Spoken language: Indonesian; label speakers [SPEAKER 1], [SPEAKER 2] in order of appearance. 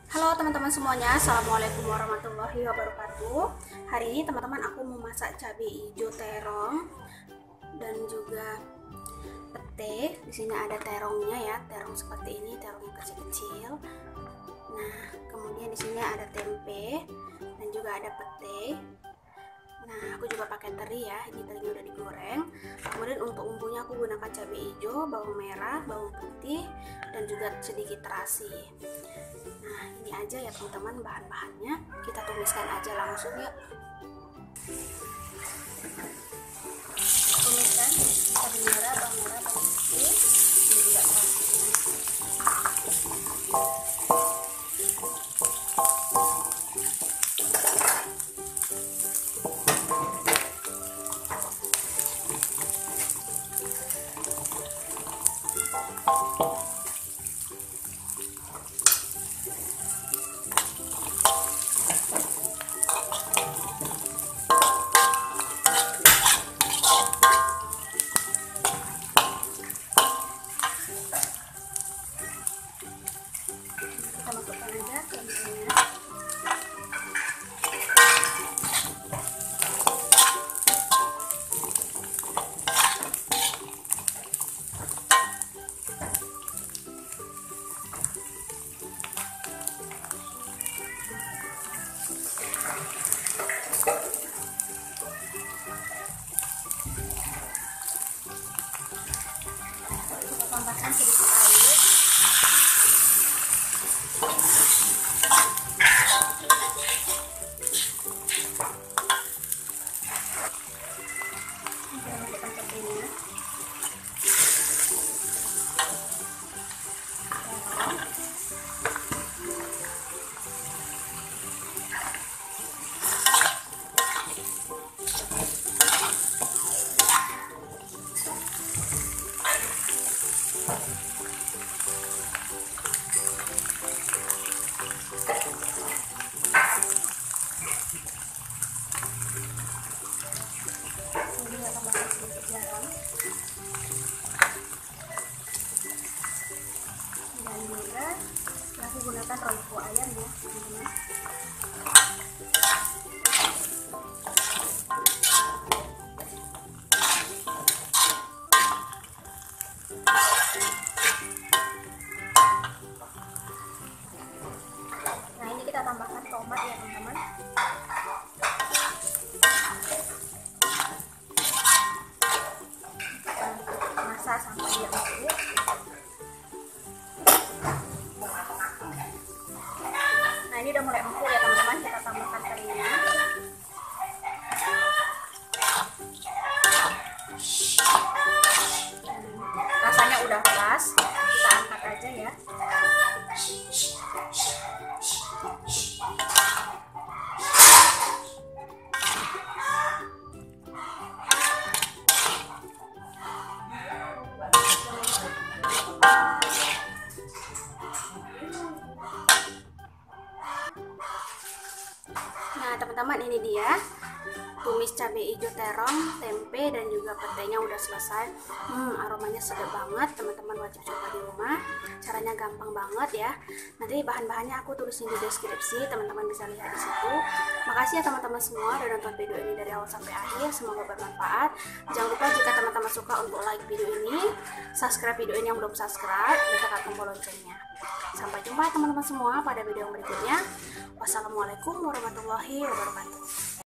[SPEAKER 1] Halo teman-teman semuanya, Assalamualaikum warahmatullahi wabarakatuh. Hari ini teman-teman aku mau masak cabai hijau terong dan juga pete. Di sini ada terongnya ya, terong seperti ini, terong yang kecil-kecil. Nah, kemudian di sini ada tempe dan juga ada pete. Nah, aku juga pakai teri ya, ini terinya udah digoreng. Kemudian untuk bumbunya aku gunakan cabai hijau, bawang merah, bawang putih, dan juga sedikit terasi. Nah, ini aja ya teman-teman bahan-bahannya. Kita tumiskan aja langsung yuk. Tumiskan cabai merah, bawang putih, dan juga terasi. Kita masukkan aja tempenya. Kita tambahkan sedikit air. Kita masukkan petenya. Kemudian tambahkan sedikit garam dan juga aku gunakan roiko ayam ya teman-teman. Nah, ini kita tambahkan tomat ya teman-teman. Masak sampai dia empuk. Nah, ini udah mulai empuk ya teman-teman, kita tambahkan terinya. Rasanya udah pas, kita angkat aja ya. Nah teman-teman, ini dia tumis cabai hijau terong, tempe, dan juga petenya udah selesai. Aromanya sedap banget, teman-teman wajib coba di rumah. Caranya gampang banget ya. Nanti bahan-bahannya aku tulisin di deskripsi, teman-teman bisa lihat di situ. Makasih ya teman-teman semua udah nonton video ini dari awal sampai akhir, semoga bermanfaat. Jangan lupa jika teman-teman suka untuk like video ini, subscribe video ini yang belum subscribe, dan tekan tombol loncengnya. Sampai jumpa teman-teman semua pada video yang berikutnya. Wassalamualaikum warahmatullahi wabarakatuh.